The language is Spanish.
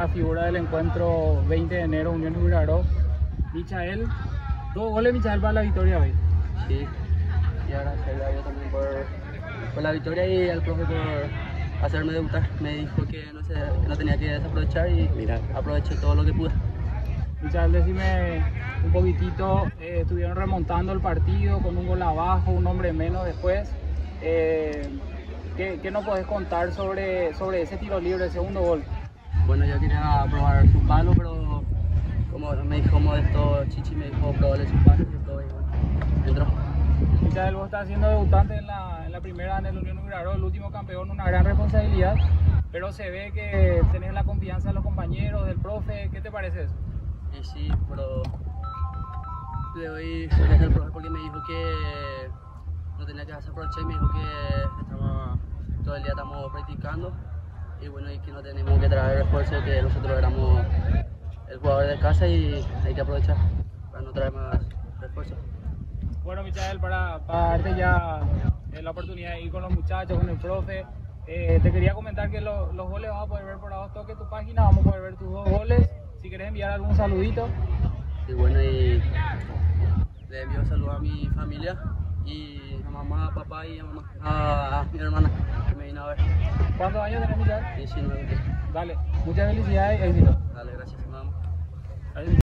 la figura del encuentro 20 de enero, Unión Uraró. Michael, 2 goles Michael para la victoria hoy. Sí, y agradecerle a Dios también por la victoria y al profe por hacerme debutar. Me dijo que no tenía que desaprovechar y mira, aproveché todo lo que pude. Michael, decime un poquitito, estuvieron remontando el partido con un gol abajo, un hombre menos después. ¿Qué nos podés contar sobre ese tiro libre, el segundo gol? Bueno, yo quería probar su palo, pero como me dijo Modesto Chichi, me dijo probarle su palo y todo, y bueno, entró. Michael, vos estás siendo debutante en la primera en el Unión Uraró, el último campeón, una gran responsabilidad, pero se ve que tenés la confianza de los compañeros, del profe. ¿Qué te parece eso? Y sí, pero le doy gracias al profe porque me dijo que no tenía que desaprovechar y me dijo que todo el día estamos practicando y bueno, y que no tenemos que traer refuerzo, que nosotros éramos el jugador de casa y hay que aprovechar para no traer más refuerzos. Bueno, Michael, para darte ya la oportunidad de ir con los muchachos, con el profe, te quería comentar que los goles vas a poder ver por abajo de tu página, vamos a poder ver tus 2 goles. Si querés enviar algún saludito. Y bueno, y le envío saludos a mi familia y a mamá, a papá y a mi hermana que me vino a ver. ¿Cuántos años tenés, Michael? 19. Dale, muchas felicidades y éxito. Dale, gracias, mamá.